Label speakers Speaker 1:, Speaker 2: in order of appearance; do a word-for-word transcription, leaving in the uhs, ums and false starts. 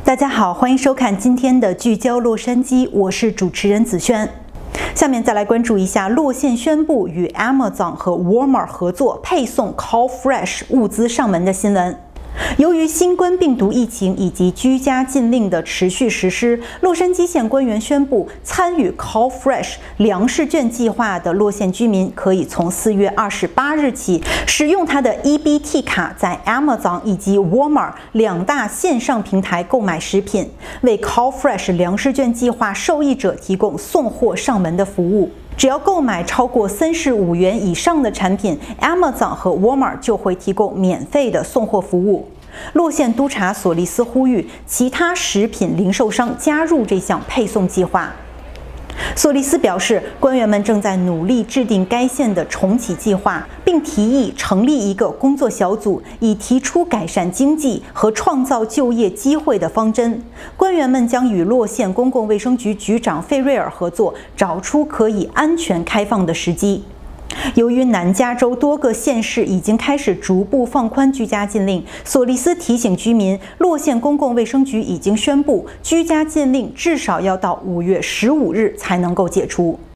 Speaker 1: 大家好，欢迎收看今天的聚焦洛杉矶，我是主持人子轩。下面再来关注一下洛县宣布与 Amazon 和 Walmart 合作配送 Call Fresh 物资上门的新闻。由于新冠病毒疫情以及居家禁令的持续实施，洛杉矶县官员宣布，参与 Call Fresh 粮食券计划的洛县居民可以从四月二十八日起使用他的 E B T 卡，在 Amazon 以及 Walmart 两大线上平台购买食品，为 Call Fresh 粮食券计划受益者提供送货上门的服务。只要购买超过三十五元以上的产品 ，Amazon 和 Walmart 就会提供免费的送货服务。洛县督察索利斯呼吁其他食品零售商加入这项配送计划。索利斯表示，官员们正在努力制定该县的重启计划，并提议成立一个工作小组，以提出改善经济和创造就业机会的方针。官员们将与洛县公共卫生局局长费瑞尔合作，找出可以安全开放的时机。由于南加州多个县市已经开始逐步放宽居家禁令，索利斯提醒居民，洛县公共卫生局已经宣布，居家禁令至少要到五月十五日才能够解除。